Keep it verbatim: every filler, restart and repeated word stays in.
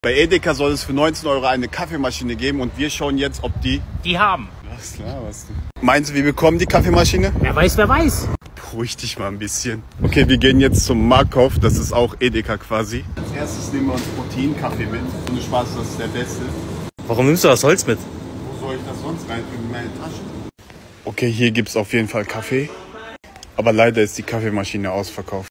Bei Edeka soll es für neunzehn Euro eine Kaffeemaschine geben und wir schauen jetzt, ob die... Die haben. Was laberst du? Meinst du, wir bekommen die Kaffeemaschine? Wer weiß, wer weiß. Beruhig dich mal ein bisschen. Okay, wir gehen jetzt zum Marktkauf, das ist auch Edeka quasi. Als erstes nehmen wir uns Proteinkaffee mit. Ohne Spaß, das ist der beste. Warum nimmst du das Holz mit? Wo soll ich das sonst reintun? In meine Tasche? Okay, hier gibt es auf jeden Fall Kaffee. Aber leider ist die Kaffeemaschine ausverkauft.